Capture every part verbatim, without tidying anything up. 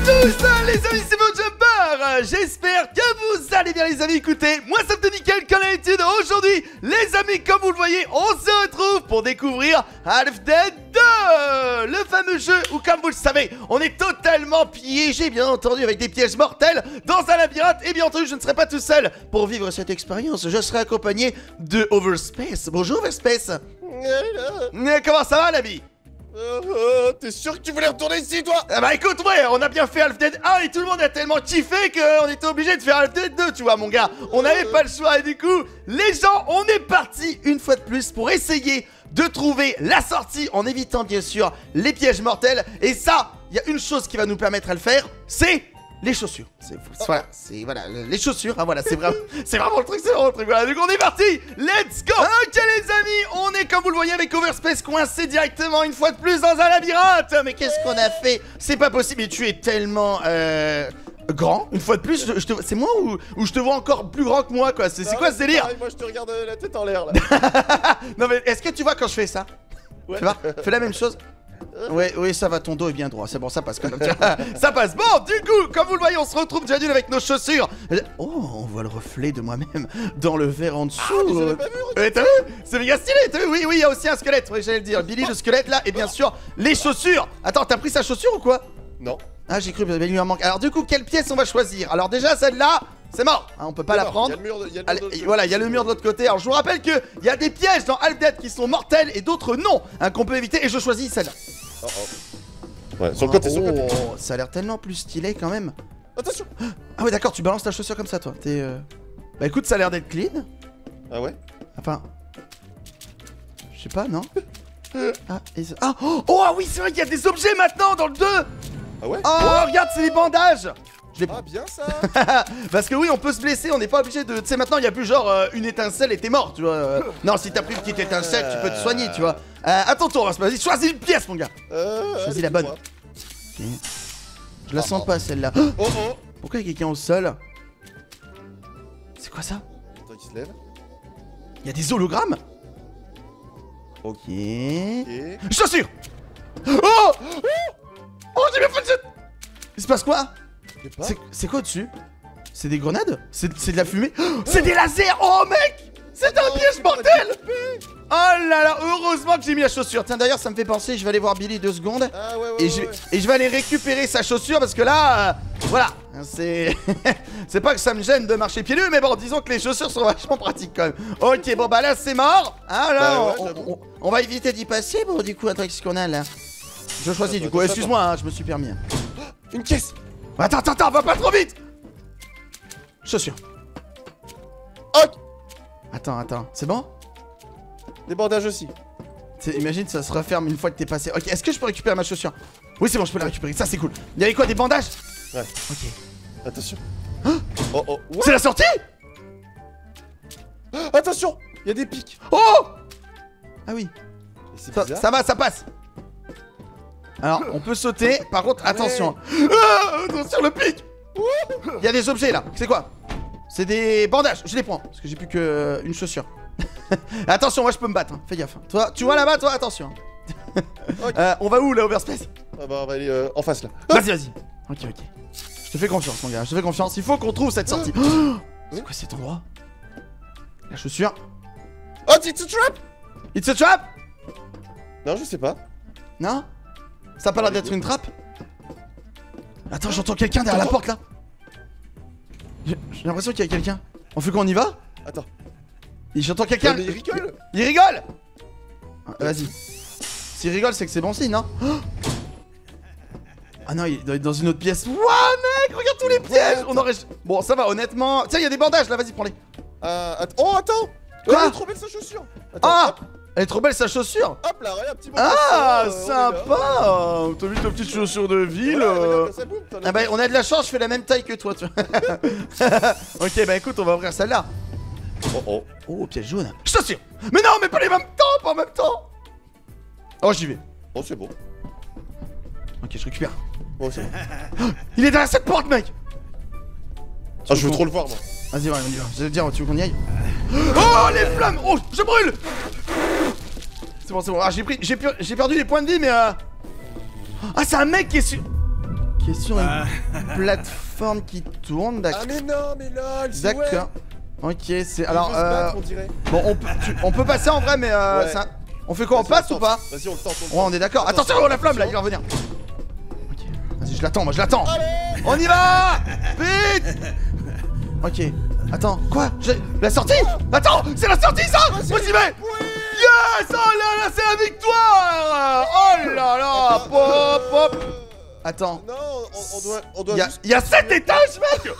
tous les amis, c'est votre Jumper. J'espère que vous allez bien les amis. Écoutez, moi ça me fait nickel comme d'habitude. Aujourd'hui les amis, comme vous le voyez, on se retrouve pour découvrir Half-Dead deux, le fameux jeu où, comme vous le savez, on est totalement piégé, bien entendu, avec des pièges mortels dans un labyrinthe. Et bien entendu, je ne serai pas tout seul pour vivre cette expérience. Je serai accompagné de Overspace. Bonjour Overspace. Mais comment ça va l'ami? Euh, euh, T'es sûr que tu voulais retourner ici, toi? Ah bah écoute, ouais, on a bien fait Half-Dead un et tout le monde a tellement kiffé qu'on était obligé de faire Half-Dead deux, tu vois mon gars. On n'avait pas le choix et du coup, les gens, on est parti une fois de plus pour essayer de trouver la sortie en évitant bien sûr les pièges mortels. Et ça, il y a une chose qui va nous permettre à le faire, c'est les chaussures. C'est voilà, c'est voilà, les chaussures, hein, voilà, c'est vraiment, c'est vraiment le truc, c'est vraiment le truc. Voilà, donc on est parti, let's go. Ok les amis, on est comme vous le voyez avec Overspace coincé directement une fois de plus dans un labyrinthe. Mais qu'est-ce qu'on a fait? C'est pas possible, mais tu es tellement euh, grand, une fois de plus, je, je te, c'est moi ou, ou je te vois encore plus grand que moi quoi? C'est quoi ce délire? Moi je te regarde la tête en l'air là. Non mais est-ce que tu vois quand je fais ça? Ouais. Tu vois, fais la même chose. Ouais, oui, ça va, ton dos est bien droit, c'est bon, ça passe quand même. Ça passe. Bon, du coup, comme vous le voyez, on se retrouve déjà d'une avec nos chaussures. Oh, on voit le reflet de moi-même dans le verre en dessous. Ah, pas vu, ouais, t'as vu? C'est méga stylé, t'as vu? Oui, oui, il y a aussi un squelette, oui, j'allais le dire. Billy, le squelette là, et bien sûr, les chaussures. Attends, t'as pris sa chaussure ou quoi? Non. Ah, j'ai cru, mais il lui en manque. Alors, du coup, quelle pièce on va choisir? Alors, déjà, celle-là. C'est mort, hein, on peut pas la prendre. Voilà, il y a le mur de l'autre côté. Alors je vous rappelle que il y a des pièges dans Half-Dead qui sont mortels et d'autres non, hein, qu'on peut éviter. Et je choisis celle-là. Oh oh. Ouais, sur le côté, sur le côté. Oh, ça a l'air tellement plus stylé quand même. Attention. Ah ouais, d'accord, tu balances ta chaussure comme ça, toi. T'es. Euh... Bah écoute, ça a l'air d'être clean. Ah ouais. Enfin, je sais pas, non. Ah, et... ah oh, oh ah oui, c'est vrai qu'il y a des objets maintenant dans le deux. Ah ouais. Oh, oh regarde, c'est des bandages. Ah bien ça. Parce que oui, on peut se blesser, on n'est pas obligé de... Tu sais, maintenant, il n'y a plus genre euh, une étincelle et t'es mort, tu vois. Euh... Non, si t'as pris une petite étincelle, tu peux te soigner, tu vois. Euh, à ton tour, vas-y, choisis une pièce, mon gars. Euh, choisis la bonne. Okay. Je la sens pas, celle-là. Oh oh. Pourquoi il y a quelqu'un au sol? C'est quoi ça? Attends, qui se lève. Il y a des hologrammes. Ok. okay. Chaussures. Oh. Oh, j'ai bien fait le jet. Il se passe quoi? C'est quoi dessus? C'est des grenades? C'est de la fumée? Oh, c'est des lasers! Oh mec! C'est un piège mortel! Oh là là! Heureusement que j'ai mis la chaussure. Tiens d'ailleurs ça me fait penser, je vais aller voir Billy deux secondes. Ah, ouais, ouais, et, je, ouais. et je vais aller récupérer sa chaussure parce que là... Euh, voilà! C'est... c'est pas que ça me gêne de marcher pieds nus, mais bon, disons que les chaussures sont vachement pratiques quand même. Ok, bon bah là c'est mort! Hein, là, bah, on, ouais, on, on, on va éviter d'y passer. Bon du coup, attends, qu'est-ce qu'on a là? Je choisis du coup, excuse-moi, hein, je me suis permis. Une caisse! Attends, attends, attends, va pas trop vite! Chaussures. Ok. Attends, attends, c'est bon? Des bandages aussi. Imagine, ça se referme une fois que t'es passé. Ok, est-ce que je peux récupérer ma chaussure? Oui, c'est bon, je peux la récupérer, ça c'est cool. Il y avait quoi, des bandages? Ouais. Ok. Attention. Hein? Oh oh. C'est la sortie? Attention! Il y a des pics. Oh! Ah oui. Ça, ça va, ça passe. Alors, on peut sauter, par contre, attention. Ah, attention, le pic. Il y a des objets là, c'est quoi? C'est des bandages, je les prends, parce que j'ai plus que euh, une chaussure. Attention, moi je peux me battre, hein. Fais gaffe. Toi, tu vois là-bas, toi, attention. Okay. euh, on va où là, Overspace? Ah bah on va aller euh, en face là. Vas-y, vas-y. Ok, ok. Je te fais confiance, mon gars, je te fais confiance. Il faut qu'on trouve cette sortie. Oh, c'est quoi cet endroit? La chaussure. Oh, it's a trap! It's a trap? Non, je sais pas. Non? Ça a pas l'air d'être une trappe? Attends, j'entends quelqu'un derrière la porte là. J'ai l'impression qu'il y a quelqu'un. On fait quoi, on y va? Attends. J'entends quelqu'un. Il rigole. Il rigole. Vas-y. S'il rigole, c'est que c'est bon signe, non? Ah non, il doit être dans une autre pièce. Wouah, mec, regarde tous les pièges. On aurait... Bon, ça va, honnêtement. Tiens, il y a des bandages là, vas-y, prends-les. Euh, att oh, attends. Quoi? Elle est trop belle sa chaussure. Attends, ah hop. Elle est trop belle sa chaussure. Hop là, regarde un petit peu. Ah, euh, sympa. T'as vu ta petite chaussure de ville? Ouais, euh... ça boum, ah bah on a de la chance, je fais la même taille que toi, tu vois. Ok, bah écoute, on va ouvrir celle-là. Oh oh. Oh, piège jaune. Chaussure. Mais non, mais pas les mêmes temps, pas en même temps. Oh, j'y vais. Oh, c'est bon. Ok, je récupère. Oh, c'est bon. Il est derrière cette porte, mec. Ah, je veux trop le voir, moi. Vas-y, on y va. Je vais te dire, tu veux qu'on y aille? Oh, les flammes. Oh, je brûle. C'est bon, c'est bon. Ah, j'ai pris, j'ai per... perdu les points de vie, mais euh... ah, c'est un mec qui est sur... qui est sur une plateforme qui tourne, d'accord. Ah mais non, mais là, D'accord. Ok, c'est... Alors, veut se euh... battre, on dirait. bon, on, peut- tu- on peut passer en vrai, mais euh... Ouais. c'est un- on fait quoi, on Vas-y, passe le ou pas? tente. Vas-y, on le tente. on le Ouais, on tente. est d'accord. Attention, Attention, la flamme là, il va revenir. Ok, vas-y, je l'attends, moi je l'attends. Allez. On y va. Vite. Ok, attends, quoi? J'ai- La sortie? Attends, c'est la sortie ça? On s'y met. Yes. Oh là là, c'est la victoire. Oh là là. Pop, pop. Attends, Non, on, on doit, on doit il y a, juste... y a sept étages, mec.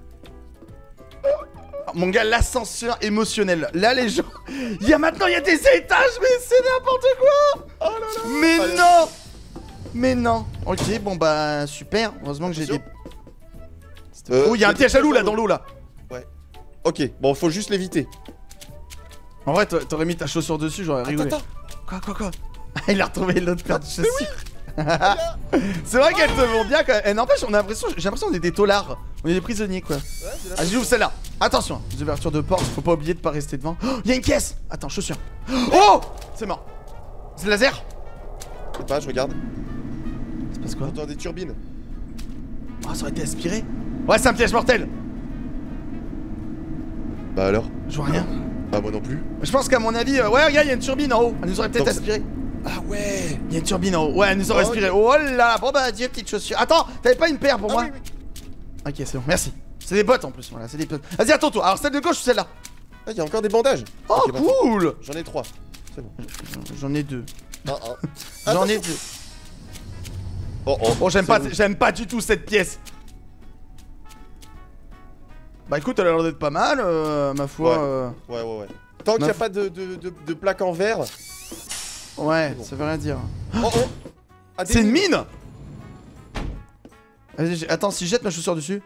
Mon gars, l'ascenseur émotionnel. Là, les gens. Il y a maintenant, il y a des étages, mais c'est n'importe quoi. Oh là là. Mais Allez. non. Mais non. Ok, bon bah super. Heureusement que j'ai des. Euh, Oh, il y a un piège à loup là dans l'eau là. Ouais. Ok, bon, faut juste l'éviter. En vrai, t'a- t'aurais mis ta chaussure dessus, j'aurais rigolé. Attends, Quoi, quoi, quoi? Il a retrouvé l'autre paire de chaussures. C'est vrai qu'elles te vont bien quand même. Eh, n'empêche, on a l'impression, j'ai l'impression qu'on est des taulards. On est des prisonniers quoi. Ouais, j'ai Ah, l'impression. j'ouvre celle-là. Attention, les ouvertures de porte, faut pas oublier de pas rester devant. Oh, il y a une caisse. Attends, chaussure. Oh, c'est mort. C'est le laser. Je sais pas, je regarde. C'est passe quoi? J'entends des turbines. Oh, ça aurait été aspiré. Ouais, c'est un piège mortel. Bah alors? Je vois rien. Bah moi non plus. Je pense qu'à mon avis, euh, ouais, regarde, il y a une turbine en haut. Elle nous aurait peut-être Donc, aspiré. Ah ouais. Il y a une turbine en haut. Ouais, elle nous aurait Oh, aspiré. ok. Oh là là. Bon bah, adieu, petite chaussure. Attends, t'avais pas une paire pour Ah moi? oui, oui. Ok, c'est bon, merci. C'est des bottes en plus, voilà, c'est des bottes. Vas-y, à ton tour. Alors, celle de gauche ou celle-là? Ah, il y a encore des bandages. Oh, Ok, parfait. cool. J'en ai trois. C'est bon. J'en ai deux. Un, un. J'en ai Attention. deux. Oh, oh. Oh, j'aime c'est pas, bon. j'aime pas du tout cette pièce. Bah écoute, elle a l'air d'être pas mal, euh, ma foi. Ouais. euh, Ouais, ouais, ouais. Tant qu'il n'y a Neuf. pas de, de, de, de plaque en verre. Ouais, C'est bon. ça veut rien dire. Oh, oh. Ah, des C'est une mines. mine. Vas-y, j'ai- attends, si je jette ma chaussure dessus.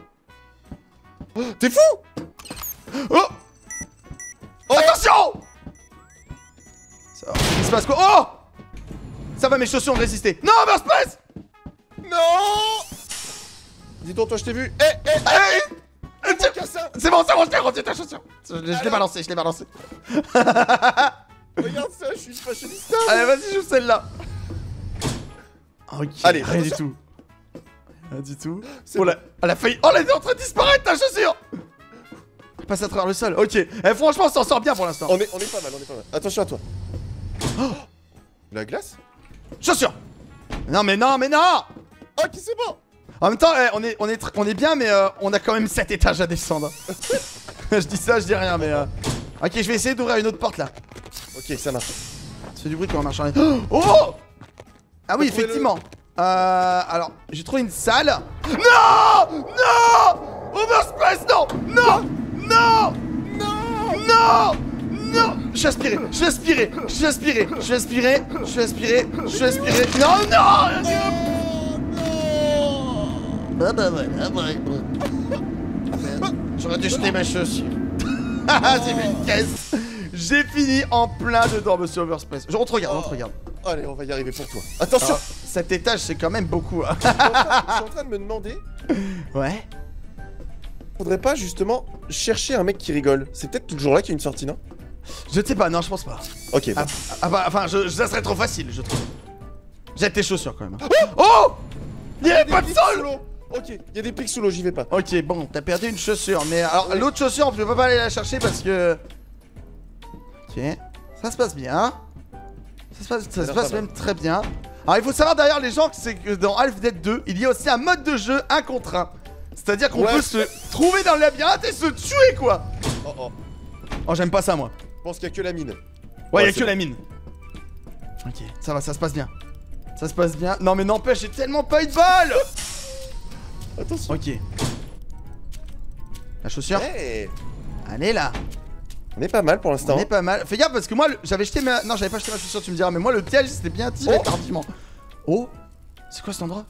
T'es fou? Oh, attention. Ça, il se passe quoi? Oh, ça va, mes chaussures ont résisté. Non, Overspace. Non. Dis donc, toi, je t'ai vu. Eh, eh, eh, Hey, eh, mon cassin. c'est bon, c'est bon, je t'ai rendu ta chaussure. Je, je l'ai Alors. balancé, je l'ai balancé. Regarde ça, je suis une fashionista. Allez, vas-y, joue celle-là. Ok, Allez, rien du attention. tout. Rien du tout. C'est Oh, bon. la, elle a failli. Oh, elle est en train de disparaître ta chaussure. Elle passe à travers le sol. Ok. Eh, franchement, on s'en sort bien pour l'instant. On est, on est pas mal, on est pas mal. Attention à toi. Oh. La glace? Chaussure. Non, mais non, mais non. Ok, c'est bon. En même temps, eh, on, est, on, est tr- on est bien, mais euh, on a quand même sept étages à descendre. Je dis ça, je dis rien, mais. euh, Ok, je vais essayer d'ouvrir une autre porte là. Ok, ça marche. Ça fait du bruit quand on marche en ligne. Oh. Ah oui, T'as trouvé effectivement. Euh. Alors, j'ai trouvé une salle. Non. Non. Overspace, non. Non. Non. Non. Non. Non. Je suis aspiré. Je suis aspiré. Je suis aspiré. Je suis aspiré. Je suis aspiré. Je suis aspiré. Non, non. Bah bah voilà, bah, bah. J'aurais dû jeter ma chaussure. J'ai mis une caisse. J'ai fini en plein dedans, monsieur Overspace. Je rentre, regarde, rentre, regarde. Allez, on va y arriver pour toi. Attention. Alors, cet étage, c'est quand même beaucoup. hein. Je suis en train- je suis en train de me demander, Ouais. faudrait pas justement chercher un mec qui rigole. C'est peut-être toujours là qu'il y a une sortie, non? Je sais pas, non, je pense pas. Ok, Ah, bon. ah bah, enfin, je, ça serait trop facile, je trouve. Jette tes chaussures quand même. Oh. Il y avait Des pas de pics sol. sous l'eau. Ok, il y a des pics sous l'eau, j'y vais pas. Ok, bon, t'as perdu une chaussure, mais alors l'autre chaussure, on peut pas aller la chercher parce que. Ok, ça se passe bien. Ça se passe, ça Ça a se l'air passe pas même très bien. Alors il faut savoir derrière les gens que c'est que dans Half Dead deux, il y a aussi un mode de jeu un contre un. C'est-à-dire qu'on Ouais. peut se trouver dans le labyrinthe et se tuer quoi. Oh oh. Oh, j'aime pas ça moi. Je pense qu'il y a que la mine. Ouais, Ouais, il y a c'est que bon. la mine. Ok, ça va, ça se passe bien. Ça se passe bien. Non mais n'empêche, j'ai tellement pas eu de balles. Attention. Ok. La chaussure. Hey, Elle est là. on est pas mal pour l'instant. On est pas mal. Fais gaffe parce que moi le- j'avais jeté ma. Non, j'avais pas jeté ma chaussure, tu me diras, mais moi le piège c'était bien tiré Oh. tardivement. Oh. C'est quoi cet endroit?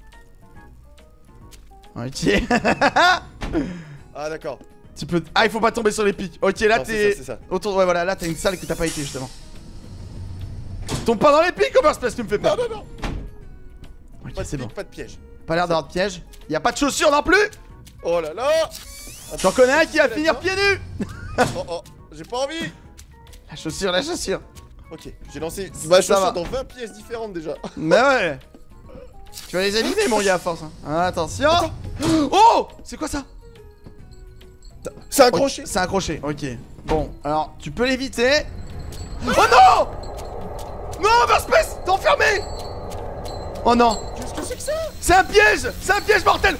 Ok. Ah d'accord. Tu peux. Ah, il faut pas tomber sur les pics. Ok, là Non, c'est t'es. ça, c'est ça. Autour. Ouais, voilà, là t'as une salle que t'as pas été justement. Tombe pas dans les pics, Overspace, tu me fais Non peur. non non. Ok, Pas de c'est pic, bon. pas de piège. Pas l'air d'avoir de piège. Y a pas de chaussures non plus. Oh là là. J'en connais un qui va D'accord. finir pieds nus. Oh oh. J'ai pas envie. La chaussure, la chaussure. Ok, j'ai lancé ma Ça va. chaussure dans vingt pièces différentes déjà. Mais ouais. Tu vas les abîmer, mon gars, à force. Hein. Attention. Attends. Oh, c'est quoi ça? C'est un crochet. C'est un crochet, ok. Bon, alors, tu peux l'éviter. Oh non! Non, Overspace, t'es enfermé! Oh non! Qu'est-ce que c'est que ça? C'est un piège! C'est un piège mortel!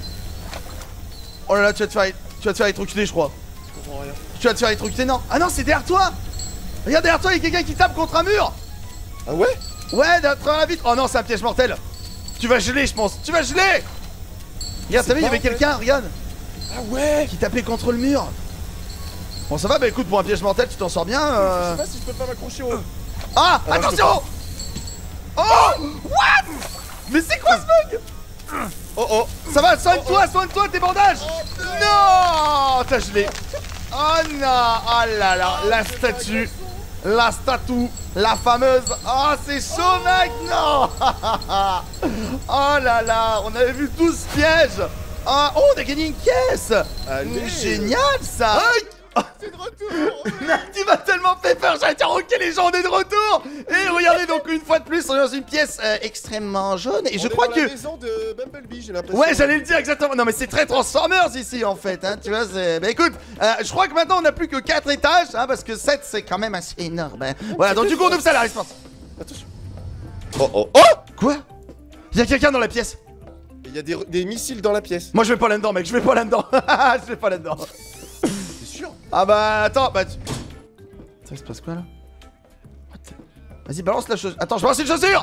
Oh là là, tu vas te faire, tu vas te faire électrocuter, je crois. Je comprends rien. Tu vas te faire électrocuter, non? Ah non, c'est derrière toi! Regarde, derrière toi, il y a quelqu'un qui tape contre un mur! Ah ouais? Ouais, derrière la vitre! Oh non, c'est un piège mortel! Tu vas geler, je pense! Tu vas geler! Regarde, t'as vu, il y avait quelqu'un, regarde! Ah ouais! Qui tapait contre le mur! Bon, ça va, bah écoute, pour un piège mortel, tu t'en sors bien. Euh... Je sais pas si je peux pas m'accrocher au. Ah, Alors, attention! Oh! What? Mais c'est quoi ce bug? Oh oh! Ça va, soigne-toi, soigne-toi tes bandages! Non! T'as gelé! Oh non! Oh là là! La statue! La statue! La fameuse! Oh, c'est chaud, mec! Non! Oh là là! On avait vu tout ce piège! Oh, oh, on a gagné une caisse! Allez. Génial ça! C'est de retour! Tu m'as tellement fait peur, j'allais dire ok les gens on est de retour. Et regardez donc une fois de plus on est dans une pièce euh, extrêmement jaune. Et on je est crois dans que... la maison de Bumblebee, j'ai l'impression. Ouais j'allais le dire exactement. Non mais c'est très Transformers ici en fait hein, tu vois c'est... Bah écoute, euh, je crois que maintenant on n'a plus que quatre étages hein, parce que sept c'est quand même assez énorme hein. Voilà donc du coup on ouvre ça la réponse. Attention. Oh oh! Oh! Quoi? Il y a quelqu'un dans la pièce. Il y a des, des missiles dans la pièce. Moi je vais pas là-dedans mec, je vais pas là-dedans. Je vais pas là-dedans. T'es sûr? Ah bah attends, bah tu... Ça se passe quoi là? Vas-y balance la chaussure. Attends je balance une chaussure.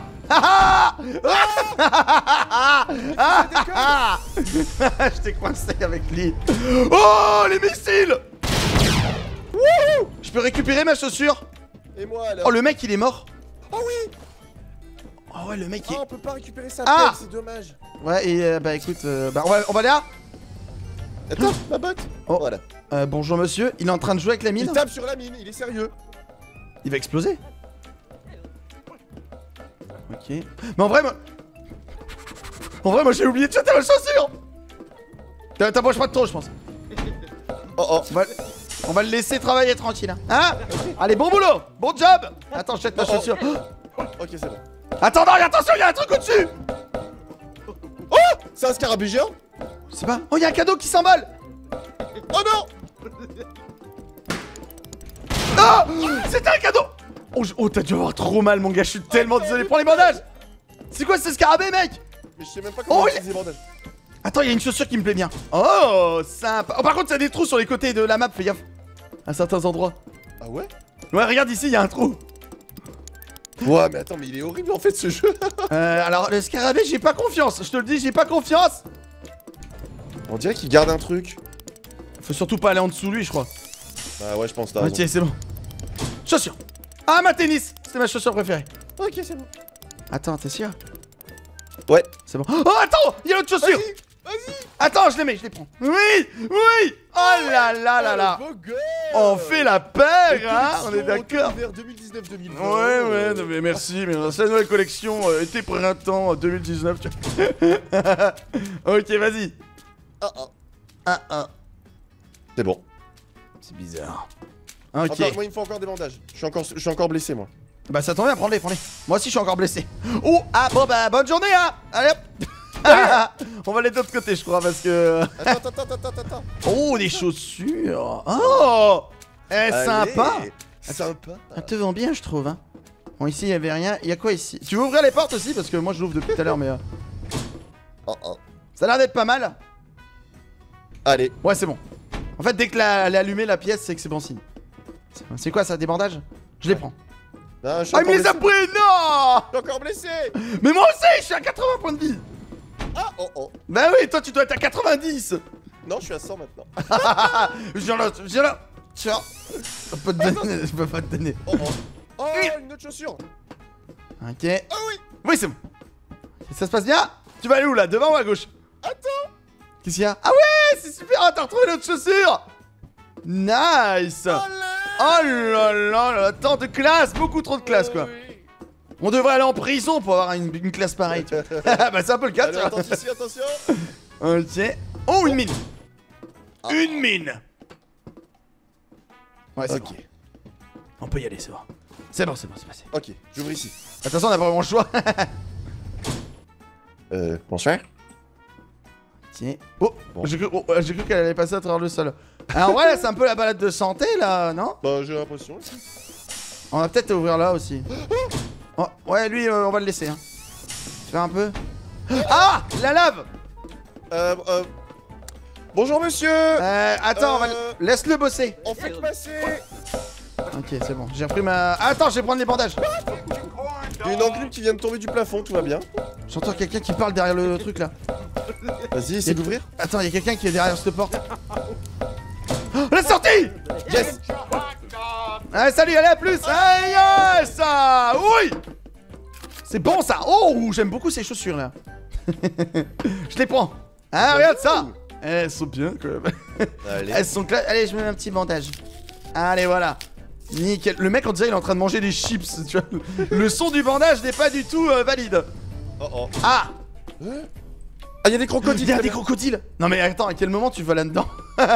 Je t'ai coincé avec lui. Oh les missiles. Wouhou. Je peux récupérer ma chaussure. Et moi alors? Oh le mec il est mort. Oh oui! Oh ouais le mec Ah, il... on peut pas récupérer sa Ah tête, c'est dommage. Ouais et euh, bah écoute euh, bah on va, on va là. Attends, ma botte. Oh. Voilà. euh, Bonjour monsieur, il est en train de jouer avec la mine. Il tape sur la mine, il est sérieux. Il va exploser. Ok. Mais en vrai, moi... En vrai, moi j'ai oublié de jeter ma chaussure. T'approches pas de trop, je pense. Oh oh. On va... On va le laisser travailler tranquille. Hein, hein. Allez, bon boulot. Bon job. Attends, je jette ma Oh, oh. chaussure. Ok, c'est bon. Attends, non, attention, il y a un truc au-dessus. Oh! C'est un scarabée géant? Je sais pas. Oh, il y a un cadeau qui s'emballe. Oh non! Ah! C'était un cadeau. Oh, je... oh t'as dû avoir trop mal, mon gars. Je suis tellement désolé. Prends les bandages. C'est quoi ce scarabée, mec? Mais je sais même pas comment Oh, utiliser les bandages. Attends, il y a une chaussure qui me plaît bien. Oh, sympa. Oh, par contre, il y a des trous sur les côtés de la map, fais gaffe. À certains endroits. Ah ouais? Ouais, regarde ici, il y a un trou. Ouais, mais attends, mais il est horrible en fait ce jeu. Euh, alors, le scarabée, j'ai pas confiance. Je te le dis, j'ai pas confiance. On dirait qu'il garde un truc. Faut surtout pas aller en dessous lui, je crois. Bah ouais, je pense. T'as Ok, c'est bon. Chaussure. Ah, ma tennis. C'est ma chaussure préférée. Ok, c'est bon. Attends, t'es sûr? Ouais. C'est bon. Oh, attends, il y a l'autre chaussure. Vas-y, vas-y. Attends, je les mets, je les prends. Oui, oui. Oh là là là là. Oh, le beau gosse. On fait la paire, hein. On est d'accord. Vers deux mille dix-neuf deux mille vingt. Ouais, ouais, non, mais merci, mais c'est la nouvelle collection euh, été printemps deux mille dix-neuf. Tu vois. Ok, vas-y. Ah ah. Ah, ah. C'est bon. C'est bizarre. Ok. Encore, moi, il me faut encore des bandages. Je suis encore, je suis encore blessé, moi. Bah, ça tombe bien, prends-les, prends-les. Moi aussi, je suis encore blessé. Oh, ah, bon, bah, bonne journée, hein. Allez, hop. On va aller de l'autre côté, je crois, parce que. Attends, attends, attends, attends, attends. Oh, des chaussures. Oh. Eh, sympa. Sympa. Elles te vont bien, je trouve, hein. Bon, ici, il y avait rien. Il y a quoi ici? Tu veux ouvrir les portes aussi? Parce que moi, je l'ouvre depuis tout à l'heure, mais. Euh... Oh oh. Ça a l'air d'être pas mal. Allez. Ouais, c'est bon. En fait, dès que la, elle est allumée, la pièce, c'est que c'est bon signe. C'est quoi ça, des bandages? Je les prends. Non, je suis Ah, il me encore les a blessé. pris! Non! Je suis encore blessé. Mais moi aussi, je suis à quatre-vingts points de vie. Ah oh oh. Bah oui, toi, tu dois être à quatre-vingt-dix. Non, je suis à cent maintenant. Viens là, viens là. Tiens. Je peux te donner, je peux pas te donner. Oh oh. Oh, une autre chaussure. Ok. Ah oui. Oui, c'est bon. Ça se passe bien? Tu vas aller où là? Devant ou à gauche? Attends. Qu'est-ce qu'il y a? Ah ouais, c'est super, t'as retrouvé notre chaussure. Nice. Oh là là là, tant de classe, beaucoup trop de classe quoi. On devrait aller en prison pour avoir une, une classe pareille. Tu vois. Bah c'est un peu le cas. Allez, tu vois. attention ici, attention. Ok. Oh, une mine. Une mine. Ouais, c'est Ok. bon. On peut y aller, c'est bon. C'est bon, c'est bon, c'est passé. Ok, j'ouvre ici. Attention, on a vraiment le choix. Euh, bonsoir. Tiens. Oh, Bon. j'ai cru, oh, j'ai cru qu'elle allait passer à travers le sol. Alors, ouais, là, c'est un peu la balade de santé, là, non? Bah, j'ai l'impression. On va peut-être ouvrir là aussi. Oh, ouais, lui, euh, on va le laisser. Hein. Faire un peu. Ah, la lave. Euh, euh... Bonjour, monsieur. Euh, attends, on va Euh. le- laisse-le bosser. En fait passer. Ok, c'est bon. J'ai repris ma. Attends, je vais prendre les bandages. Il y a une enclume qui vient de tomber du plafond, tout va bien. J'entends quelqu'un qui parle derrière le truc là. Vas-y, essaie d'ouvrir. Attends, il y a quelqu'un qui est derrière cette porte. Oh, la sortie. Yes. Ah, salut, allez, à plus. Ah, yes. Ah, oui. C'est bon ça. Oh, j'aime beaucoup ces chaussures là. Je les prends. Ah, regarde ça. Elles sont bien quand même. Allez. Elles sont claires. Allez, je mets un petit bandage. Allez, voilà. Nickel. Le mec, on dirait il est en train de manger des chips. Tu vois. Le son du bandage n'est pas du tout euh, valide. Oh oh. Ah. Ah, il y a des crocodiles. Il y a très des bien. crocodiles. Non mais attends, à quel moment tu vas là-dedans?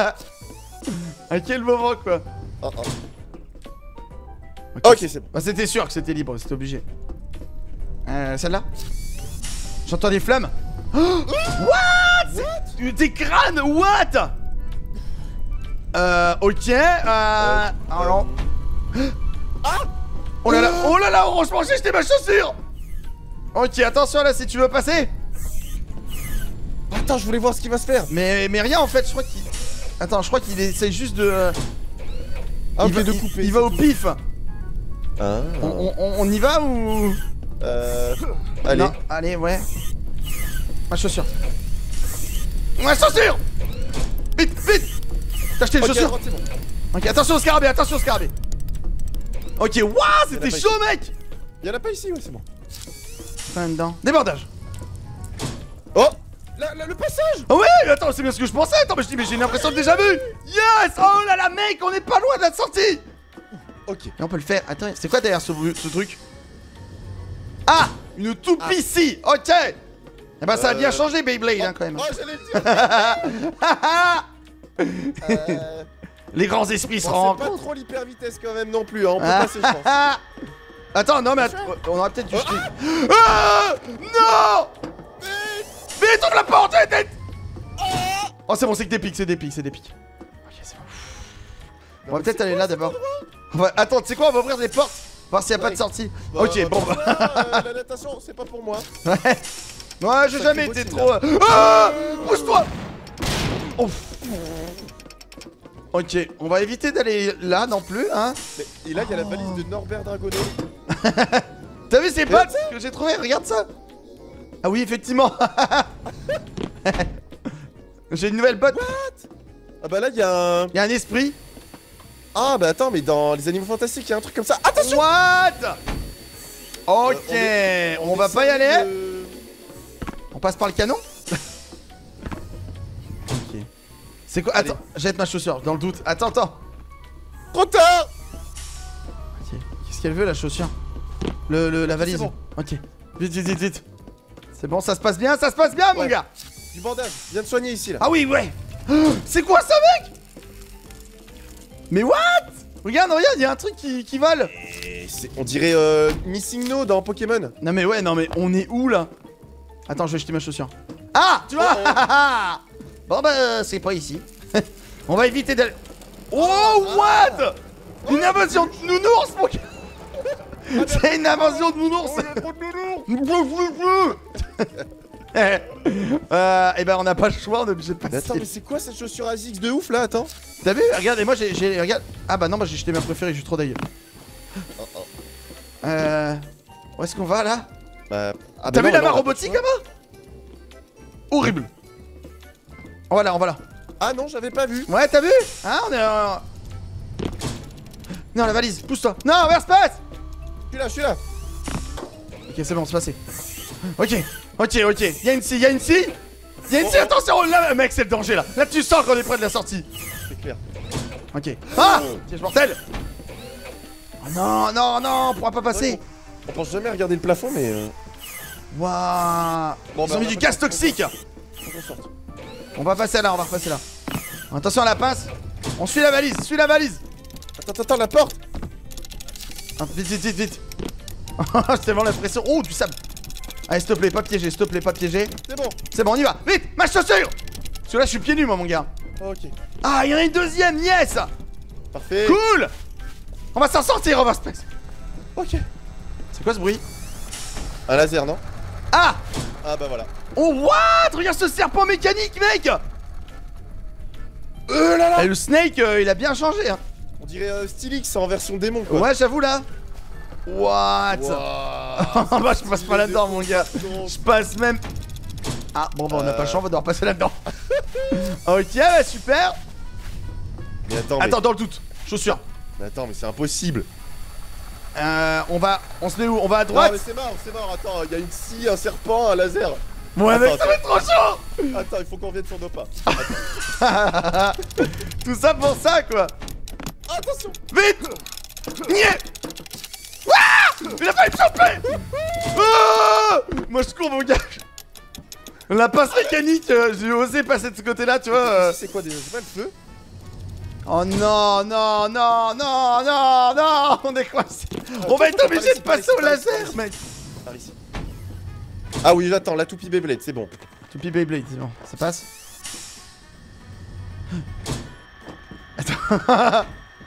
À quel moment quoi? Oh oh. Ok, Ok, c'est bon. Bah, c'était sûr que c'était libre, c'était obligé. Euh, celle-là? J'entends des flammes. Oh, what? C'est- Des crânes, what? Euh, ok, euh... alors... Ah. Oh là là, oh là là, franchement, j'ai jeté ma chaussure. Ok, attention là, si tu veux passer. Attends, je voulais voir ce qui va se faire. Mais, mais rien en fait, je crois qu'il... Attends, je crois qu'il essaye juste de... euh, Ah, il va, de il- couper. il va au pif. Ah. On, on- on- on y va ou... Euh. Allez. Non, allez, ouais. Ma chaussure. Ma chaussure. Vite, vite. T'as acheté les Ok, à chaussures? droite, c'est bon. Ok, attention au scarabée, attention au scarabée. Ok, waouh, c'était Il y en a pas chaud, mec. Il y en a pas ici, ouais, c'est bon. Fin dedans. Des bandages. Oh la, la- le passage. Oh ouais, attends, c'est bien ce que je pensais. Attends, mais je dis, mais j'ai une impression de déjà vu. Yes. Oh là là, mec, on est pas loin de la sortie. Ok. Et on peut le faire. Attends, c'est quoi derrière ce, ce truc? Ah, une toupie ici. Ok. Eh ben, ça a bien Euh, changé, Beyblade, hein, quand même. Oh, j'allais le dire. euh... Les grands esprits se Bon, c'est pas rencontrent. trop l'hyper vitesse quand même non plus, hein. On peut Ah, passer, je pense. ah, Attends, non, mais att- on aurait peut-être dû jeter. Ah, non. Vite, ouvre la porte, vite, vite. Oh, c'est bon, c'est que des pics, c'est des pics, c'est des pics. Ok, c'est bon. On va peut-être aller là d'abord. On va- Attends, tu sais quoi, on va ouvrir les portes, voir s'il n'y a pas Ouais. de sortie. Bah, Ok, bon, bah, bah. voilà, euh, la natation, c'est pas pour moi. Ouais. Ouais, j'ai Sacré jamais été bottine, trop. euh, Ah, pousse-toi. Ouf. Ok, on va éviter d'aller là non plus, hein. Mais- Et là, il y a la valise de Norbert Dragono. T'as vu ces potes que j'ai trouvé? Regarde ça. Ah oui, effectivement. J'ai une nouvelle botte. Ah bah là, il y a un... Il y a un esprit. Ah bah attends, mais dans les animaux fantastiques, il y a un truc comme ça. Attention. What? Ok, Euh, on est- on, est va pas y servi aller. de- On passe par le canon. Ok. C'est quoi? Allez. Attends, jette ma chaussure, dans le doute. Attends, attends. Trop tard. Ok. Qu'est-ce qu'elle veut la chaussure? Le, le- la valise. bon. Ok. Vite, vite, vite, vite. C'est bon, ça se passe bien, ça se passe bien, mon Ouais. gars. Du bandage. Viens de soigner ici, là. Ah oui, ouais. C'est quoi ça, mec? Mais what? Regarde, regarde, il y a un truc qui, qui vole. Et c'est- on dirait euh, Missing No dans Pokémon. Non mais ouais, non mais on est où là? Attends, je vais jeter ma chaussure. Ah, tu vois? Bon bah, c'est pas ici. On va éviter d'aller... Oh, what? Une invasion de nounours, mon gars. C'est une invasion de nounours. euh, et ben on n'a pas le choix, on est obligé de Mais passer. attends, mais c'est quoi cette chaussure Azix de ouf là? Attends. T'as vu? Regarde, et moi j'ai... j'ai- Regarde. Ah bah non, bah j'ai jeté ma préférée, je suis trop d'ailleurs. Oh, oh. Euh... Où est-ce qu'on va là? Bah, ah, T'as bah vu non, la main non, robotique là-bas? Horrible. On va là, on va là. Ah non, j'avais pas vu. Ouais, t'as vu? Hein, on est... euh, Non, la valise, pousse-toi. Non, vers passe. Je suis là, je suis là. Ok, c'est bon, c'est passé. Ok, ok, ok. Y'a une scie, y'a une scie. Y'a une scie, attention, là, mec, c'est le danger là. Là, tu sens qu'on est près de la sortie. C'est clair. Ok. Ah, piège mortel. Oh non, non, non, on pourra pas passer. On pense jamais à regarder le plafond, mais. Euh... Waouh. Bon, Ils bah, ont mis on du va gaz passer. toxique. Faut qu'on sorte. On va passer là, on va repasser là. Attention à la pince. On suit la valise, suit la valise. Attends, attends, attends, la porte. Ah, vite, vite, vite, vite. J'ai tellement l'impression. Oh, du sable. Allez, s'il te plaît, pas piégé, s'il te plaît, pas piégé. C'est bon. C'est bon, on y va. Vite, ma chaussure. Parce que là, je suis pieds nus, moi, mon gars. Ok. Ah, il y en a une deuxième, yes. Parfait. Cool. On va s'en sortir, on va se passer. Ok. C'est quoi ce bruit? Un laser, non? Ah. Ah bah voilà. Oh, what? Regarde ce serpent mécanique, mec. Euh là là. Et le Snake, euh, il a bien changé, hein. On dirait euh, Stylix en version démon, quoi. Ouais, j'avoue, là. What? Wow. Bah, je passe pas là-dedans, mon gars. Non. Je passe même. Ah, bon, bah, on n'a Euh... pas le choix, on va devoir passer là-dedans. Ok, bah, super. Mais attends, mais... Attends, dans le doute. Chaussures. mais attends, mais c'est impossible. Euh, on va. On se met où? On va à Non, droite? mais c'est mort, c'est mort. Attends, il y a une scie, un serpent, un laser. Ouais, Attends, mec, ça attends. va être trop chaud. Attends, il faut qu'on vienne sur nos pas. Tout ça pour ça, quoi. Attention. Vite. Niais. Ah, il a failli me choper. Ah, moi, je cours, mon gars. La passe mécanique, euh, j'ai osé passer de ce côté-là, tu vois. euh. C'est quoi déjà? C'est pas le feu? Oh non, non, non, non, non, non. On est coincé. On va être obligé de passer au laser, mec. Par ici. Ah oui, j'attends, la toupie Beyblade, c'est bon. Toupie Beyblade, c'est bon, ça passe. Attends.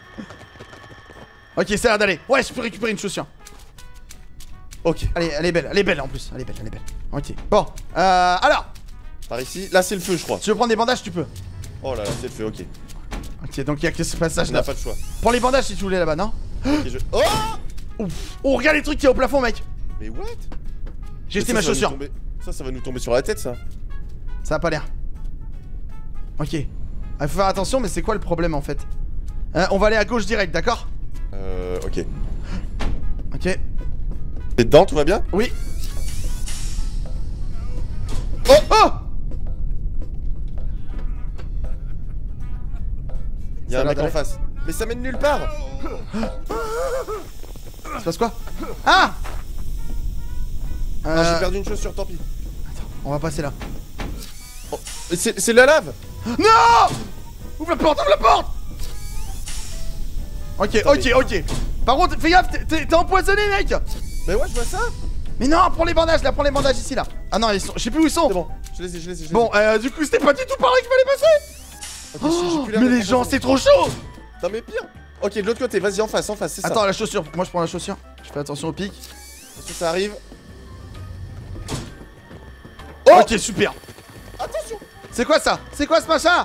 Ok, ça a l'air d'aller. Ouais, je peux récupérer une chaussure. Ok. Allez, elle est belle, elle est belle en plus. Elle est belle, elle est belle. Ok, bon. Euh, alors, Par ici, là c'est le feu, je crois. tu veux prendre des bandages, tu peux. Oh là là, c'est le feu, ok. Ok, donc il y a que ce passage On là. n'a pas le choix. Prends les bandages si tu voulais là-bas, non? Ok, je... Oh. Ouf. Oh, regarde les trucs qu'il y a au plafond, mec. Mais what? J'ai jeté Ça, ma ça va nous chaussure. tomber- Ça, ça va nous tomber sur la tête, ça. Ça a pas l'air. Ok. Il faut faire attention, mais c'est quoi le problème en fait? euh, On va aller à gauche direct, d'accord? Euh, ok. Ok. T'es dedans, tout va bien? Oui. Oh. Oh. Y'a un Ça a mec l'air en face. Mais ça mène nulle part. Ça se passe quoi? Ah. Ah, Euh, j'ai perdu une chaussure, tant pis. on va passer là. Oh, c'est c'est la lave. Non! Ouvre la porte, ouvre la porte! Ok, Attends, ok, mais- ok. Par contre, fais gaffe, t'es- t'es t'es empoisonné, mec! Mais ouais, je vois ça. Mais non, prends les bandages, là, prends les bandages ici, là. Ah non, ils sont, je sais plus où ils sont. C'est bon, je les ai, je les ai, je les ai. Bon, euh, du coup, c'était pas du tout par là qu'il fallait passer. Ok, j'ai- j'ai Oh, plus l'air mais d'être les gens, content. c'est trop chaud. Non mais pire. Ok, de l'autre côté, vas-y en face, en face, c'est ça. Attends, la chaussure, moi je prends la chaussure. Je fais attention au pic. Attention, ça arrive. Oh, ok, super. Attention. C'est quoi ça? C'est quoi ce machin?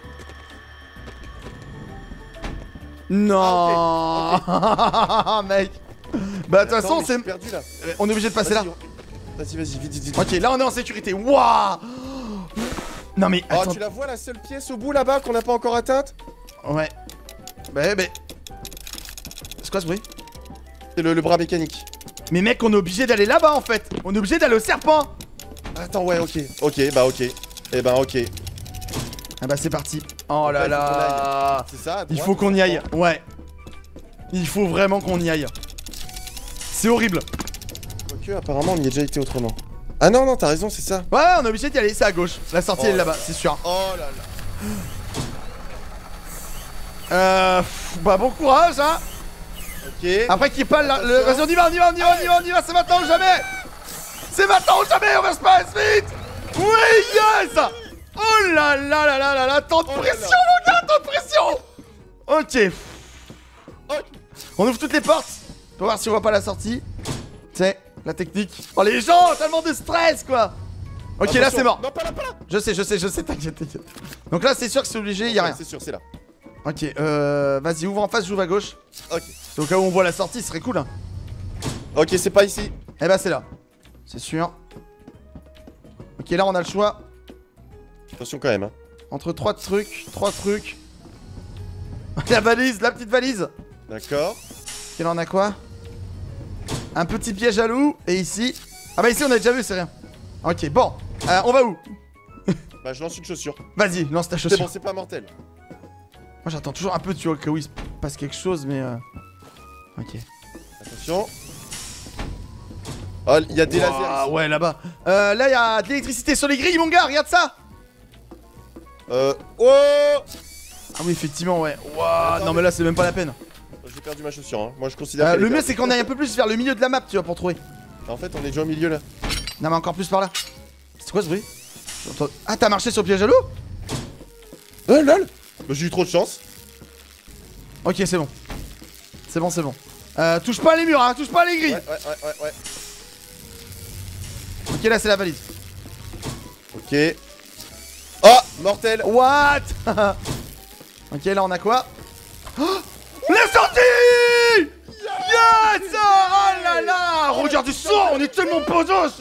Non, mec. Bah, de toute façon, Attends, mais je c'est. suis perdu là. On est obligé de passer là. Vas-y, on- Vas-y, vas-y, vite, vite, vite. Ok, là on est en sécurité. Waouh. Non mais Oh, attends. tu la vois la seule pièce au bout là-bas qu'on n'a pas encore atteinte? Ouais. Bah, bah. C'est quoi ce bruit? C'est le, le bras mécanique. Mais mec, on est obligé d'aller là-bas en fait. On est obligé d'aller au serpent. Attends, ouais, ok. Ok, bah ok. Eh ben ok. Ah bah c'est parti. Oh Donc là là, il faut qu'on là. C'est ça à Il droite, faut qu'on y aille. serpent. Ouais. Il faut vraiment qu'on y aille. C'est horrible. Quoique, apparemment, on y a déjà été autrement. Ah non, non, t'as raison, c'est ça. Ouais, on est obligé d'y aller, c'est à gauche. La sortie Oh elle est là là-bas, c'est sûr. Oh là là. Euh. pff, Bah bon courage hein. Ok. Après qu'il parle là. le- Vas-y, on y va, on y va, on y va, on y va, on y va, c'est maintenant ou jamais. C'est maintenant ou jamais, on va se passer vite. Oui, yes. Oh là là là là là là, tant de Oh là pression là. mon gars, tant de pression. Ok. Ok. On ouvre toutes les portes. Pour voir si on voit pas la sortie. C'est la technique. Oh les gens, tellement de stress quoi. Ok, Attention. là c'est mort. Non, pas là, pas là. Je sais, je sais, je sais, t'inquiète, t'inquiète. Donc là c'est sûr que c'est obligé, y a Ouais, rien. C'est sûr, c'est là. Ok, euh. Vas-y, ouvre en face, j'ouvre à gauche. Ok. C'est au cas où on voit la sortie, ce serait cool hein. Ok, c'est pas ici. Eh bah c'est là. C'est sûr. Ok, là on a le choix. Attention quand même, hein. Entre trois trucs, trois trucs. La valise, la petite valise. D'accord. Ok, là on a quoi? Un petit piège à loup. Et ici. Ah bah ici on a déjà vu, c'est rien. Ok, bon. Euh, on va où? Bah, je lance une chaussure. Vas-y, lance ta C'est chaussure. bon, c'est pas mortel. Moi j'attends toujours un peu, tu vois, que oui, il se passe quelque chose, mais euh... ok. Attention. Oh, il y a des lasers Ah ici. ouais, là-bas. Euh, là, il y a de l'électricité sur les grilles, mon gars, regarde ça. Euh. Oh. Ah oui, effectivement, ouais. Waouh, Attends, non, mais là, c'est même pas la peine. J'ai perdu ma chaussure, hein. Moi, je considère. Euh, qu'elle le est mieux, perdue. c'est qu'on aille un peu plus vers le milieu de la map, tu vois, pour trouver. En fait, on est déjà au milieu là. Non mais encore plus par là. C'est quoi ce bruit? Ah t'as marché sur le piège à loup? Oh lol. Bah, j'ai eu trop de chance. Ok c'est bon. C'est bon c'est bon. Euh, touche pas les murs hein, touche pas les grilles. Ouais ouais ouais ouais ouais. Ok là c'est la valise. Ok. Oh mortel. What? Ok là on a quoi? Oh, la sortie! Yes! Oh là là! Regardez ça, on est tellement posos!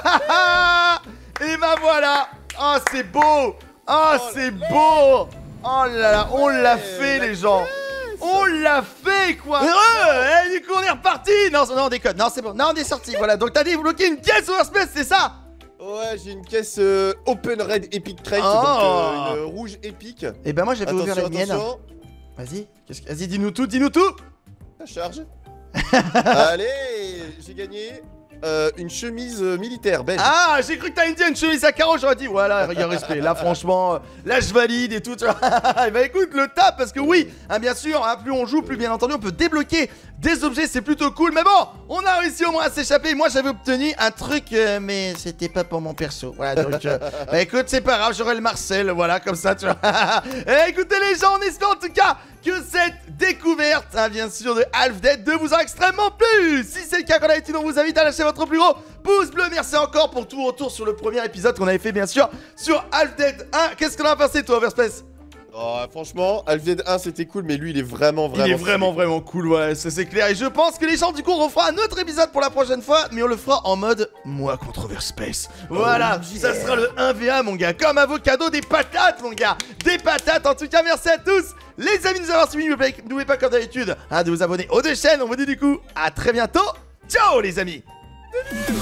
Et bah voilà! Oh c'est beau! Oh c'est beau! Oh là là, on l'a fait les gens! On l'a fait quoi! Heureux! Et du coup on est reparti! Non, non on déconne, non c'est bon, non on est sorti, voilà, donc t'as débloqué une caisse Overspace, c'est ça? Ouais, j'ai une caisse euh, Open Red Epic Crate, Oh. donc euh, une rouge épique. Et bah moi j'avais ouvert la mienne. Attention. Vas-y, qu'est-ce que... Vas-y dis-nous tout, dis-nous tout! La charge. Allez, j'ai gagné euh, une chemise euh, militaire belge. Ah, j'ai cru que t'as dit une chemise à carreaux, j'aurais dit voilà, regarde, respect. Là, franchement, euh, là, je valide et tout. Tu vois. Et bah écoute, le tap, parce que oui, hein, bien sûr, hein, plus on joue, plus bien entendu, on peut débloquer des objets, c'est plutôt cool. Mais bon, on a réussi au moins à s'échapper. Moi, j'avais obtenu un truc, euh, mais c'était pas pour mon perso. Voilà, donc, euh, bah écoute, c'est pas grave, j'aurai le Marcel, voilà, comme ça, tu vois. Et écoutez, les gens, on espère en tout cas que cette découverte, hein, bien sûr, de Half-Dead deux vous a extrêmement plu. Si c'est le cas, comme d'habitude, on vous invite à lâcher votre plus gros pouce bleu. Merci encore pour tout retour sur le premier épisode qu'on avait fait, bien sûr, sur Half-Dead un. Qu'est-ce qu'on a pensé, toi, Overspace? Oh, franchement, Half-Dead un c'était cool, mais lui il est vraiment vraiment Il est vraiment vraiment cool, ouais, ça c'est clair. Et je pense que les gens, du coup, on refera un autre épisode pour la prochaine fois, mais on le fera en mode moi contre Overspace. Voilà, Oh, ça yeah. sera le un v un, mon gars, comme avocado, des patates, mon gars, des patates. En tout cas, merci à tous, les amis, de nous avoir suivis. N'oubliez pas, comme d'habitude, hein, de vous abonner aux deux chaînes. On vous dit du coup à très bientôt. Ciao, les amis.